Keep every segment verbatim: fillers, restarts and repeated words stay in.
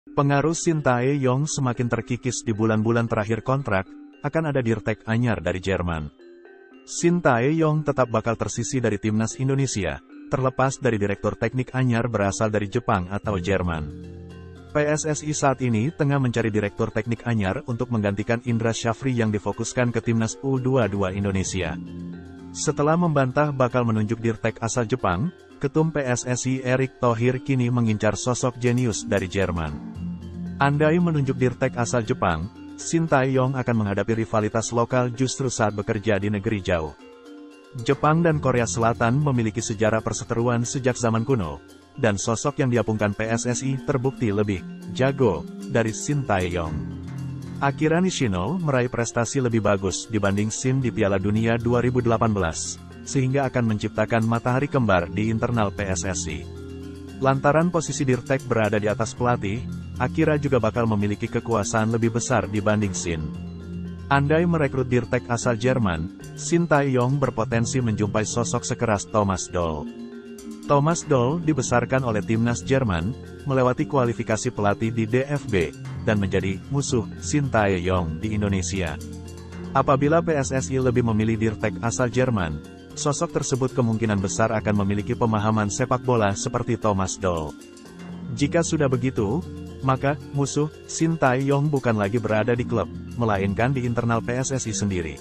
Pengaruh Shin Tae-yong semakin terkikis di bulan-bulan terakhir kontrak, akan ada dirtek anyar dari Jerman. Shin Tae-yong tetap bakal tersisi dari timnas Indonesia, terlepas dari direktur teknik anyar berasal dari Jepang atau Jerman. P S S I saat ini tengah mencari direktur teknik anyar untuk menggantikan Indra Syafri yang difokuskan ke timnas U dua puluh dua Indonesia. Setelah membantah bakal menunjuk dirtek asal Jepang, Ketum P S S I Erick Thohir kini mengincar sosok jenius dari Jerman. Andai menunjuk dirtek asal Jepang, Shin Tae-yong akan menghadapi rivalitas lokal justru saat bekerja di negeri jauh. Jepang dan Korea Selatan memiliki sejarah perseteruan sejak zaman kuno, dan sosok yang diapungkan P S S I terbukti lebih jago dari Shin Tae-yong. Akira Nishino meraih prestasi lebih bagus dibanding Shin di Piala Dunia dua ribu delapan belas, sehingga akan menciptakan matahari kembar di internal P S S I. Lantaran posisi dirtek berada di atas pelatih, Akira juga bakal memiliki kekuasaan lebih besar dibanding Shin. Andai merekrut dirtek asal Jerman, Shin Tae-yong berpotensi menjumpai sosok sekeras Thomas Doll. Thomas Doll dibesarkan oleh timnas Jerman, melewati kualifikasi pelatih di D F B, dan menjadi musuh Shin Tae-yong di Indonesia. Apabila P S S I lebih memilih dirtek asal Jerman, sosok tersebut kemungkinan besar akan memiliki pemahaman sepak bola seperti Thomas Doll. Jika sudah begitu, maka musuh Shin Tae-yong bukan lagi berada di klub, melainkan di internal P S S I sendiri.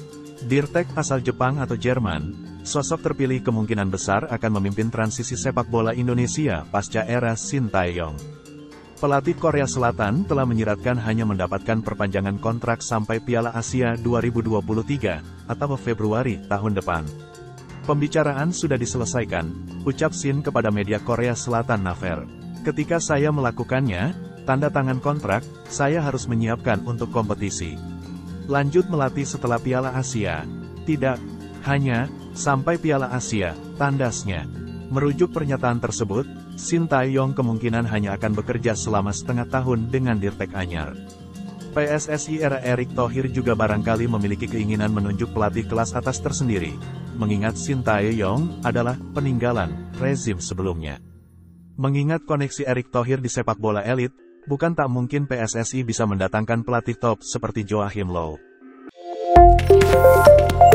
Dirtek asal Jepang atau Jerman, sosok terpilih kemungkinan besar akan memimpin transisi sepak bola Indonesia pasca era Shin Tae-yong. Pelatih Korea Selatan telah menyiratkan hanya mendapatkan perpanjangan kontrak sampai Piala Asia dua ribu dua puluh tiga, atau Februari tahun depan. Pembicaraan sudah diselesaikan, ucap Shin kepada media Korea Selatan Naver. Ketika saya melakukannya, tanda tangan kontrak, saya harus menyiapkan untuk kompetisi. Lanjut melatih setelah Piala Asia. Tidak hanya sampai Piala Asia, tandasnya. Merujuk pernyataan tersebut, Shin Tae-yong kemungkinan hanya akan bekerja selama setengah tahun dengan dirtek anyar. P S S I era Erick Thohir juga barangkali memiliki keinginan menunjuk pelatih kelas atas tersendiri, mengingat Shin Tae-yong adalah peninggalan rezim sebelumnya. Mengingat koneksi Erick Thohir di sepak bola elit, bukan tak mungkin P S S I bisa mendatangkan pelatih top seperti Joachim Low.